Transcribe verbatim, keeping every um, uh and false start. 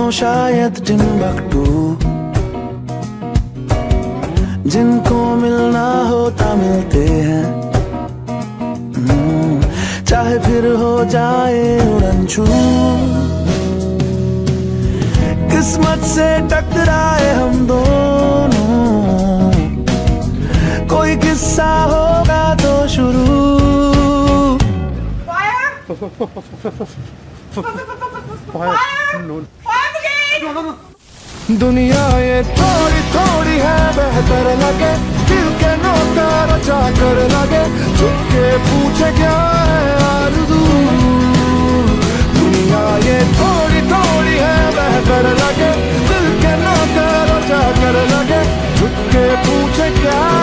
शायद टिम्बकटू, जिनको मिलना होता मिलते हैं, चाहे फिर हो जाए उड़नछू। किस्मत से टकराए हम दोनों, कोई किस्सा होगा तो शुरू। दुनिया ये थोड़ी थोड़ी है बेहतर लगे, दिल के नौकर चाकर लगे, झुक के पूछे क्या है आरज़ू। दुनिया ये थोड़ी थोड़ी है बेहतर लगे, दिल के नौकर चाकर लगे, झुक के पूछे क्या